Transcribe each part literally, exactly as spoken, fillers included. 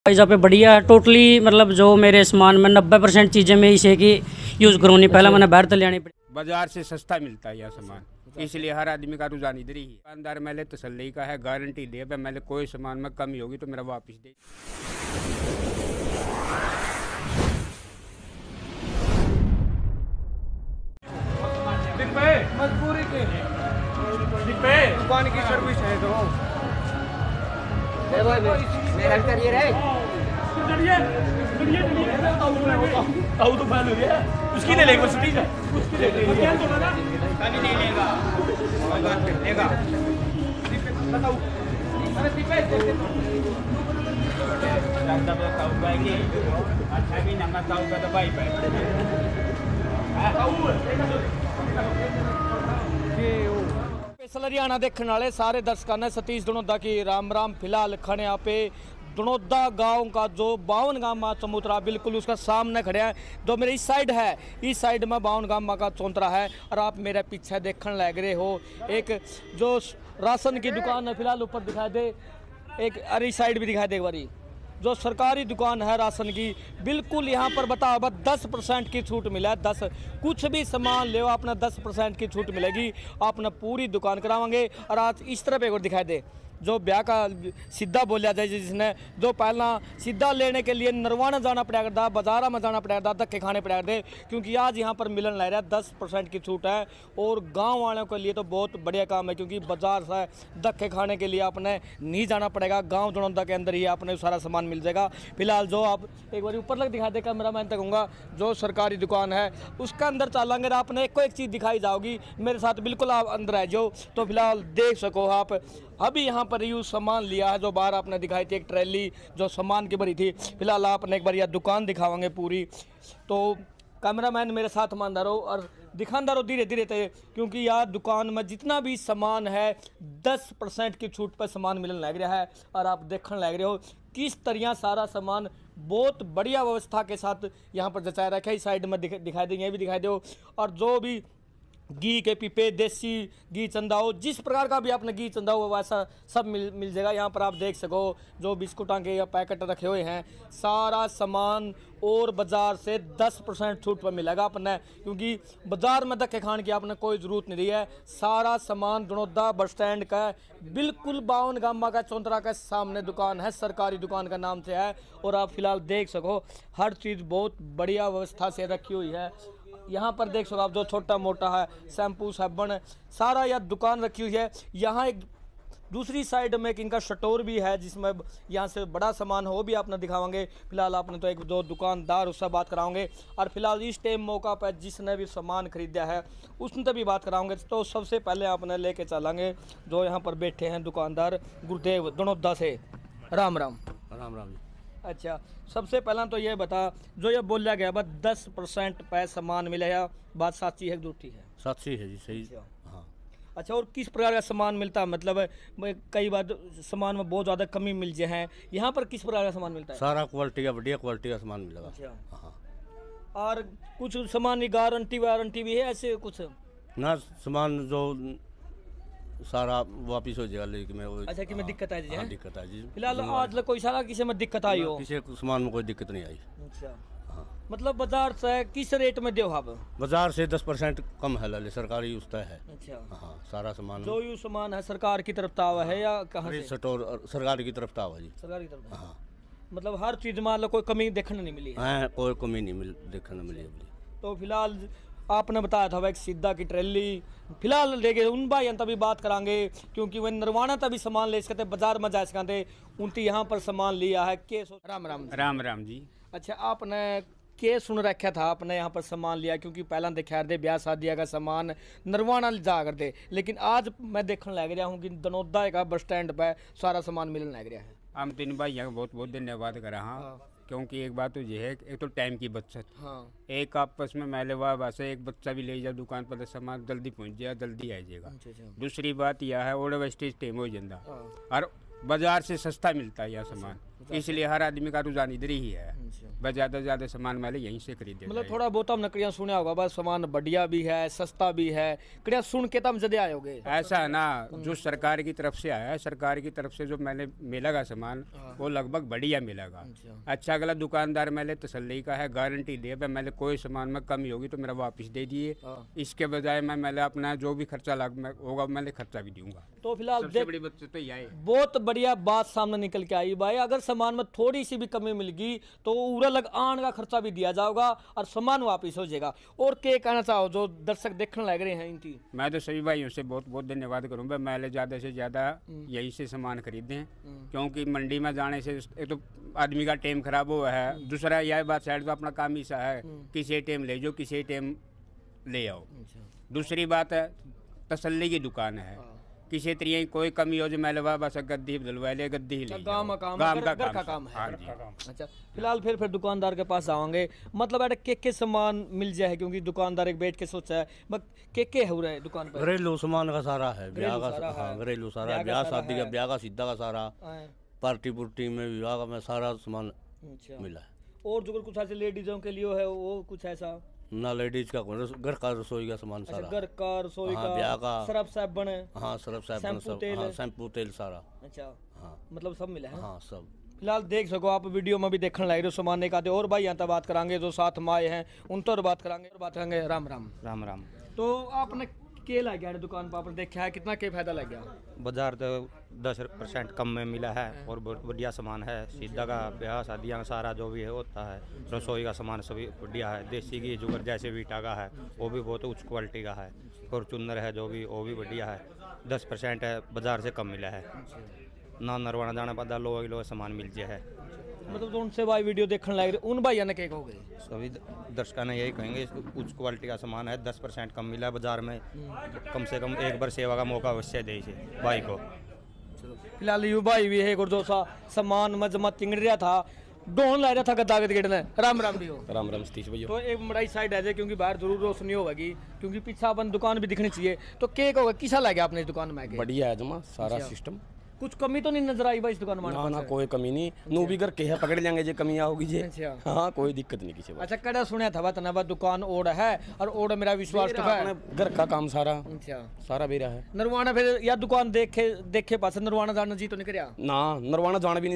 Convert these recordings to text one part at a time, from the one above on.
जहाँ पे बढ़िया है टोटली, मतलब जो मेरे सामान में नब्बे परसेंट चीज़ें मैं इसे की यूज़ करूँ नहीं, पहले मैंने बाहर तले आनी पड़ी। बाजार से सस्ता मिलता है यह सामान, इसलिए हर आदमी का रुझान इधर ही है। दुकानदार मेले तसल्ली का है, गारंटी दे पे मेले कोई सामान में कमी होगी तो मेरा वापस दे। मजबूरी के दुकान की सर्विस है तो मेरा करियर है। ताऊ तो फैल हो गया, उसकी ले लेगा सिटी से, उसकी ले लेगा, कभी नहीं लेगा, कोई बात नहीं लेगा। बताओ अरे दीपे ज्यादा बताओ भाई, अच्छा भी नंगा ताऊ का तो भाई स्पेशल हरियाणा देखने वाले सारे दर्शकों ने सतीश धनोदा की राम राम। फिलहाल खड़े यहाँ पे धनोदा गांव का जो बावन गांव माँ चमूतरा बिल्कुल उसका सामने खड़े हैं। जो मेरे इस साइड है, इस साइड में बावन गांव माँ का चौंतरा है और आप मेरे पीछे देखने लग रहे हो एक जो राशन की दुकान है। फिलहाल ऊपर दिखाई दे एक, अरे इस साइड भी दिखाई दे एक बारी, जो सरकारी दुकान है राशन की, बिल्कुल यहाँ पर बताओ बस दस परसेंट की छूट मिला है। दस कुछ भी सामान ले आपने दस परसेंट की छूट मिलेगी, आपने पूरी दुकान करावांगे। और आज इस तरफ एक और दिखाई दे जो ब्याह का सीधा बोलिया जाए, जिसने जो पहला सीधा लेने के लिए नरवाना जाना पड़ा करता, बाजारा में जाना पड़ा करता, धक्के खाने पड़ा करते, क्योंकि आज यहाँ पर मिलन लग रहा है दस परसेंट की छूट है। और गांव वालों के लिए तो बहुत बढ़िया काम है, क्योंकि बाजार से धक्के खाने के लिए आपने नहीं जाना पड़ेगा, गाँव धनौदा के अंदर ही आपने सारा सामान मिल जाएगा। फिलहाल जो आप एक बार ऊपर लग दिखा दे कैमरा मैन तक कहूँगा, जो सरकारी दुकान है उसका अंदर चलेंगे, आपने एक को एक चीज़ दिखाई जाओगी मेरे साथ, बिल्कुल आप अंदर आ जाओ तो फिलहाल देख सको आप। अभी यहाँ पर यूँ सामान लिया है, जो बाहर आपने दिखाई थी एक ट्रैली जो सामान की भरी थी। फिलहाल आपने एक बार यह दुकान दिखावांगे पूरी, तो कैमरामैन मेरे साथ मानदार हो और दिखानदार हो धीरे धीरे थे, क्योंकि यह दुकान में जितना भी सामान है दस परसेंट की छूट पर सामान मिलने लग रहा है। और आप देखने लग रहे हो किस तरह सारा सामान बहुत बढ़िया व्यवस्था के साथ यहाँ पर जचाया रखा है। इस साइड में दिखाई देंगे, ये भी दिखाई दो। और जो भी घी के पीपे, देसी घी चंदा हो, जिस प्रकार का भी आपने घी चंदा हो वैसा सब मिल मिल जाएगा। यहाँ पर आप देख सको जो बिस्कुटां के या पैकेट रखे हुए हैं, सारा सामान और बाज़ार से दस परसेंट छूट पर मिलेगा अपने, क्योंकि बाज़ार में धक्के खाने की आपने कोई ज़रूरत नहीं है। सारा सामान धनौदा बस स्टैंड का बिल्कुल बावन गामा का चौंतरा का सामने दुकान है, सरकारी दुकान का नाम से है। और आप फिलहाल देख सको हर चीज़ बहुत बढ़िया व्यवस्था से रखी हुई है। यहाँ पर देख सको आप जो छोटा मोटा है शैम्पू साबुन सारा यह दुकान रखी हुई है। यहाँ एक दूसरी साइड में एक इनका स्टोर भी है, जिसमें यहाँ से बड़ा सामान हो भी आपने दिखावांगे। फिलहाल आपने तो एक दो दुकानदार उससे बात कराओगे, और फिलहाल इस टाइम मौका पर जिसने भी सामान खरीदा है उसने भी बात कराओगे। तो सबसे पहले आपने लेके चलेंगे जो यहाँ पर बैठे हैं दुकानदार गुरुदेव धनौदा से। राम राम। राम राम। अच्छा, सबसे पहला तो ये बता, जो ये बोला गया बस दस परसेंट पे सामान मिलेगा, बात सच्ची है झूठी है? सच्ची है जी, सही। अच्छा। हाँ। अच्छा, और किस प्रकार का सामान मिलता है? मतलब कई बार सामान में बहुत ज़्यादा कमी मिल जाए हैं, यहाँ पर किस प्रकार का सामान मिलता है? सारा क्वालिटी का बढ़िया क्वालिटी का सामान मिलेगा। अच्छा। हाँ। और कुछ सामान की गारंटी वारंटी भी है ऐसे कुछ ना? सामान जो सारा वापिस हो जाएगा, लेकिन मैं वो अच्छा कि मैं दिक्कत आई हाँ, दिक्कत आई जी। फिलहाल आज तक कोई सारा किसी में दिक्कत आई हो? किसी सामान में कोई दिक्कत नहीं आई। अच्छा। हाँ। मतलब बाजार से किस रेट में दो आप? बाजार से दस परसेंट कम है, लाले सरकारी उसका है। अच्छा। हाँ, सारा सामान जो यू सामान है सरकार की तरफ तावा है या कहाँ से? स्टोर सरकार की तरफ था जी। सरकार की तरफ। हाँ। मतलब हर चीज़ में कोई कमी देखने नहीं मिली है? हाँ, कोई कमी नहीं मिल देखने मिली अभी। तो फिलहाल आपने बताया था एक सीधा की ट्रेली, फिलहाल लेके उन भाई तभी बात करांगे, क्योंकि वह नरवाना तभी सामान ले सकते बाजार में जा सकते, उनकी यहाँ पर सामान लिया है के। राम राम। राम राम जी। अच्छा, आपने के सुन रखा था आपने यहाँ पर सामान लिया, क्योंकि पहला देखा दे ब्याह शादिया का सामान नरवाना जा करते, लेकिन आज मैं देखने लग रहा हूँ कि धनौदा का बस स्टैंड पर सारा सामान मिलने लग रहा है। हम तीन भाई यहाँ बहुत बहुत धन्यवाद करा। हाँ, क्योंकि एक बात तो ये है, एक तो टाइम की बचत। हाँ। एक आपस में मैले वाह वैसे एक बच्चा भी ले जाए दुकान पर तो सामान जल्दी पहुंच जाए, जल्दी आ जाएगा। दूसरी बात यह है और स्टेज टाइम हो जाता और बाजार से सस्ता मिलता है यह सामान, इसलिए हर आदमी का रुझान इधर ही है, बस ज़्यादा से ज़्यादा सामान मैंने यहीं से खरीदे। मतलब थोड़ा बहुत हम नकड़ियाँ सुने होगा, बस सामान बढ़िया भी है, सस्ता भी है, कड़िया सुन के तब जदे आए होगे। ऐसा है ना, जो सरकार की तरफ से आया है, सरकार की तरफ से जो मैंने मिलेगा सामान वो लगभग बढ़िया मिलेगा। अच्छा अगला दुकानदार मैंने तसल्ली का है, गारंटी दे पे मैंने कोई सामान में कमी होगी तो मेरा वापस दे दिए, इसके बजाय मैं मैंने अपना जो भी खर्चा लग होगा मैंने खर्चा भी दूंगा। तो फिलहाल सबसे बड़ी बात तो यही है। बहुत बढ़िया बात सामने निकल के आई भाई, अगर सामान में थोड़ी सी भी कमी मिल गई तो उरा लग आन का खर्चा भी दिया जाएगा और सामान वापस हो जाएगा। और क्या कहना चाहो जो दर्शक देखने लग रहे हैं इनकी? मैं तो सभी भाइयों से बहुत बहुत धन्यवाद करूँगा, मैंने ज़्यादा से ज़्यादा यहीं से सामान खरीदें, क्योंकि मंडी में जाने से एक तो आदमी का टाइम खराब हुआ है, दूसरा यह बात साइड तो अपना काम ऐसा है किसी टाइम ले जाओ किसी टाइम ले आओ। दूसरी बात है तसल्ली की दुकान है, किसी तरीके कोई कमी हो जो मैलवा बस गद्दी बदलवा ले, गद्दी ही ले काम का काम काम है, का घर का काम काम है। हाँ जी। अच्छा फिलहाल फिर फिर दुकानदार के पास जाओगे, मतलब अरे के के सामान मिल जाए, क्योंकि दुकानदार एक बैठ के सोचा है बस के के हो रहा है दुकान पर? घरेलू सामान का सारा है, ब्याह घरेलू सारा का, हाँ है। घरेलू सारा, ब्याह का ब्याह सारा शादी का, है। ब्याह का सीधा का सारा, हाँ, पार्टी पुर्टी में विवाह में सारा सामान अच्छा। मिला है। और जो कुछ ऐसे लेडीजों के लिए है वो कुछ ऐसा? ना लेडीज का कोई, रस- घर का रसोई का सामान अच्छा सारा, घर का रसोई हाँ, ब्याह का का। सरफ साबुन है? हाँ सरफ साहब शैम्पू तेल हाँ है? शैम्पू तेल सारा, अच्छा हाँ मतलब सब मिला है। हाँ सब। फिलहाल देख सको आप वीडियो में भी देखने लग रहे हो सामान एक आते और भाई यहाँ तक बात करांगे जो साथ में आए हैं उन तो और बात करांगे और बात करेंगे। राम राम। राम राम। तो आपने के लग गया दुकान पर, आपने देखा है कितना के फायदा लग गया? बाजार तो दस परसेंट कम में मिला है और बहुत बढ़िया सामान है, सीधा का ब्याह शादियाँ का सारा जो भी है होता है, रसोई का सामान सभी बढ़िया है, देसी घी जुगर जैसे वीटा का है वो भी बहुत उच्च क्वालिटी का है, फॉर्चूनर है जो भी वो भी बढ़िया है, दस परसेंट है बाजार से कम मिला है, ना नरवाना जाना पड़ता, लो लो सामान मिल जाए है। मतलब जो उनसे भाई वीडियो देखने लग रहे उन भाइयों ने क्या कहोगे? सभी दर्शकों ने यही कहेंगे उच्च क्वालिटी का सामान है, दस परसेंट कम मिला है बाजार में, कम से कम एक बार सेवा का मौका अवश्य दे इसे भाई को। फिलहाल यू भाई भी है जो सा सामान में जमा तिंगड़ रहा था ढोन ला रहा था गद्दागत गेट ने। राम राम भी हो। राम राम सतीश भैया। तो एक मड़ाई साइड है क्योंकि बाहर जरूर रोशनी होगी, क्योंकि पीछे अपन दुकान भी दिखनी चाहिए। तो केक होगा किसा लगे आपने इस दुकान में? बढ़िया है जमा सारा सिस्टम, कुछ कमी तो नहीं नजर आई भाई इस दुकान में? ना ना कोई कमी नहीं, नू भी कर के है पकड़ लेंगे जे कमियां होगी जे। अच्छा। हाँ कोई दिक्कत नहीं किसी बात। अच्छा कड़ा सुना था बात ना, दुकान ओड है और ओड मेरा विश्वास तो है। अपने घर का काम सारा अच्छा सारा बेरा है। नरवाना फिर या दुकान देखे देखे पास नरवाना जाना जी तो नहीं करया ना नरवाना जान भी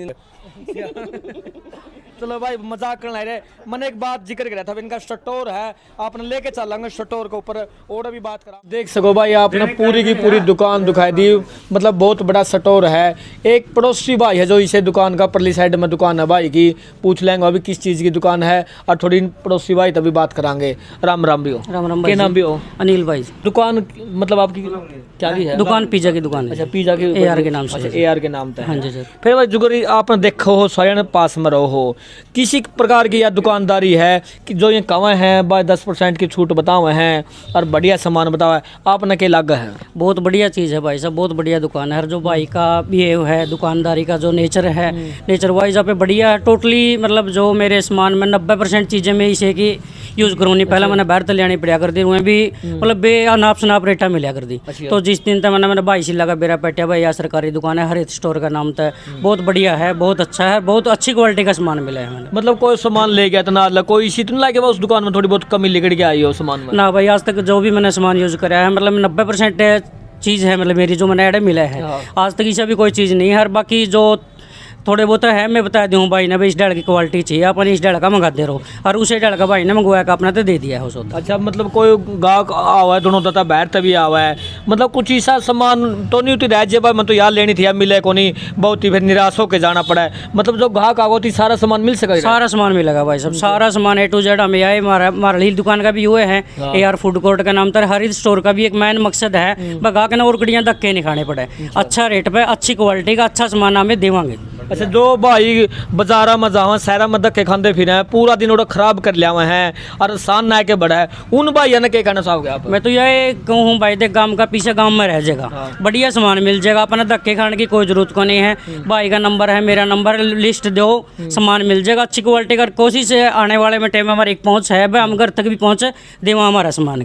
नहीं। चलो भाई मजाक करने रहे, मैंने एक बात जिक्र करा था इनका स्टोर है, आपने लेके चलेंगे स्टोर के ऊपर और भी बात करा। देख सको भाई आपने पूरी की पूरी दुकान दिखाई दी, मतलब बहुत बड़ा स्टोर है। एक पड़ोसी भाई है जो इसे दुकान का परली साइड में दुकान है भाई की, पूछ लेंगे अभी किस चीज की दुकान है और थोड़ी पड़ोसी भाई तभी बात करांगे। राम राम भी हो। राम राम के भाई नाम भी हो? अनिल भाई। दुकान मतलब आपकी क्या भी है? दुकान पिज्जा की दुकान है। अच्छा पिज्जा की ए आर के नाम से। अच्छा ए आर के नाम पे। हाँ जी सर। फिर भाई जुगरी आपने देखो हो सारे पास में रहो हो, किसी प्रकार की यह दुकानदारी है कि जो ये कवा है भाई दस परसेंट की छूट बताओ हैं और बढ़िया सामान बताओ है, आपने के लग है? बहुत बढ़िया चीज़ है भाई साहब, बहुत बढ़िया दुकान है। हर जो भाई का ये है दुकानदारी का जो नेचर है, नेचर वाइज आप बढ़िया है टोटली। मतलब जो मेरे सामान में नब्बे परसेंट चीज़ें मैं इसे की यूज़ करूँ नहीं, पहले मैंने बाहर तो लेनी पड़ा कर दी हुए भी, मतलब बे नाप शनाप रेटा मिला कर दी। तो जिस दिन तक मैंने मैंने भाई से लगा बेरा पेटिया भाई, यह सरकारी दुकान है, हरित स्टोर का नाम था, बहुत बढ़िया है, बहुत अच्छा है, बहुत अच्छी क्वालिटी का सामान मिला है मैंने। मतलब कोई सामान ले गया तो ना लग कोई इसी तो लगे उस दुकान में थोड़ी बहुत कमी लिगड़ के आई हो सामान में? ना भाई आज तक जो भी मैंने सामान यूज़ करा है मतलब नब्बे परसेंट चीज़ है, मतलब मेरी जो मैंने ऐड मिला है आज तक ऐसा भी कोई चीज़ नहीं है। और बाकी जो थोड़े बहुत है मैं बता दूँ भाई ने भाई इस डेढ़ की क्वालिटी चाहिए अपन इस डेढ़ का मंगाते रहो, और उसे डेढ़ का भाई ने मंगवाया का अपना तो दे दिया है उस वक्त। अच्छा मतलब कोई गाहक आवा है दोनों तथा बैठ तभी आवा है, मतलब कुछ ऐसा सामान तो नहीं होती रह जे भाई मैं तो यार लेनी थी यार मिले को नहीं, बहुत ही फिर निराश होकर जाना पड़ा है। मतलब जो ग्राहक आगो थी सारा सामान मिल सकेगा? सारा सारा सामान मिलेगा भाई सब, सारा सामान ए टू जेड हमें आए। हमारी दुकान का भी हुए हैं ए आर फूड कोर्ट का नाम था, हरित स्टोर का भी एक मेन मकसद है ग्राहक ने और कड़ियाँ धक्के नहीं खाने पड़े, अच्छा रेट पे अच्छी क्वालिटी का अच्छा सामान हमें देवांगे। अच्छा जो भाई बाजारा में जावा शहरा में धक्के खाते फिर पूरा दिन और खराब कर लिया है और सान ना के बड़ा है, उन भाई ने क्या कहना चाहोगे आप? मैं तो यही कहूँ भाई देख गांव का पीछे गांव में रह जाएगा, बढ़िया सामान मिल जाएगा, अपना धक्के खाने की कोई जरूरत को नहीं है। भाई का नंबर है, मेरा नंबर, लिस्ट दो, सामान मिल जाएगा अच्छी क्वालिटी का। कोशिश है आने वाले में टाइम हमारी एक पहुँच है भाई हम घर तक भी पहुँचे देवा हमारा सामान की।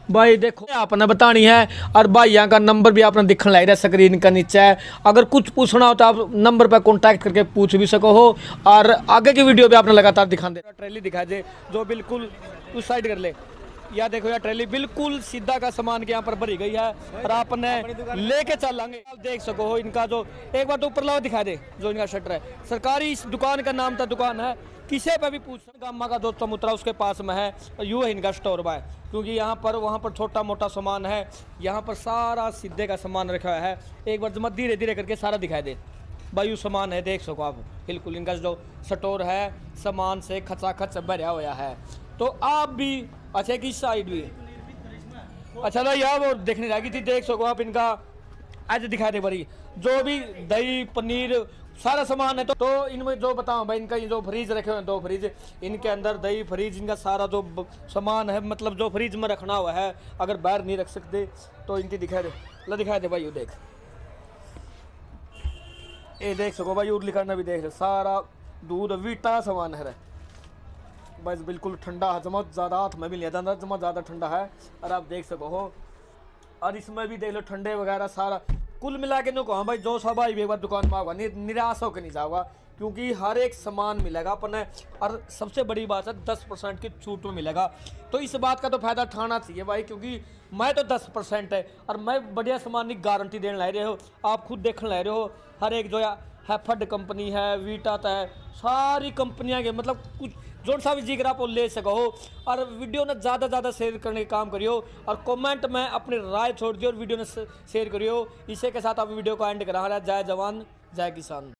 भाई देखो आपने बतानी है और भाइयों का नंबर भी आपने दिखने लग रहा है स्क्रीन का नीचे है। अगर कुछ पूछना हो तो आप नंबर पर कांटेक्ट करके पूछ भी सको हो और आगे की वीडियो भी आपने लगातार दिखा दे। ट्रेली दिखा दे जो बिल्कुल उस साइड कर ले। या देखो यार ट्रेली बिल्कुल सीधा का सामान के यहाँ पर भरी गई है और आपने लेके चलेंगे। आप देख सको हो इनका जो एक बार तो ऊपर लाओ दिखा दे जो इनका शटर है। सरकारी इस दुकान का नाम था दुकान है किसी पे भी पूछ गामा का जो चमुत्रा उसके पास में है और यूँ है इनका स्टोर बाय क्योंकि यहाँ पर वहाँ पर छोटा मोटा सामान है यहाँ पर सारा सीधे का सामान रखा हुआ है। एक बार जमा धीरे धीरे करके सारा दिखाई दे भाई यू सामान है देख सको आप बिल्कुल इनका जो स्टोर है सामान से खचाखच भरा हुआ है। तो आप भी अच्छा की साइड भी अच्छा ना यार वो देखने लगी थी देख सको आप इनका आज दिखा दे बड़ी जो भी दही पनीर सारा सामान है। तो, तो इनमें जो बताऊं भाई इनका ये जो फ्रीज रखे हुए हैं दो फ्रीज इनके अंदर दही फ्रीज इनका सारा जो सामान है मतलब जो फ्रीज में रखना हुआ है अगर बाहर नहीं रख सकते तो इनकी दिखा दे ला दिखा दे भाई ये देख ये देख सको भाई उर्ली करना भी देख ले सारा दूध वीटा सामान है बस बिल्कुल ठंडा है जमा ज़्यादा हाथ में भी नहीं आता जमा ज़्यादा ठंडा है और आप देख सको हो और इसमें भी देख लो ठंडे वगैरह सारा कुल मिला के नो कहा भाई जो सा भाई एक बार दुकान में आऊँगा निराश होकर नहीं जाऊँगा क्योंकि हर एक सामान मिलेगा अपने और सबसे बड़ी बात है दस परसेंट की छूट में मिलेगा। तो इस बात का तो फायदा उठाना चाहिए भाई क्योंकि मैं तो दस परसेंट है और मैं बढ़िया सामान की गारंटी देने ला रहे हो आप खुद देखने ला रहे हो। हर एक जो है फड कंपनी है वीटा है सारी कंपनियाँ के मतलब कुछ जो सा भी जिक्र आप ले सको हो और वीडियो ने ज़्यादा ज़्यादा शेयर करने का काम करियो और कमेंट में अपनी राय छोड़ दियो और वीडियो ने शेयर करियो। इसी के साथ आप वीडियो को एंड करा रहा है। जय जवान जय किसान।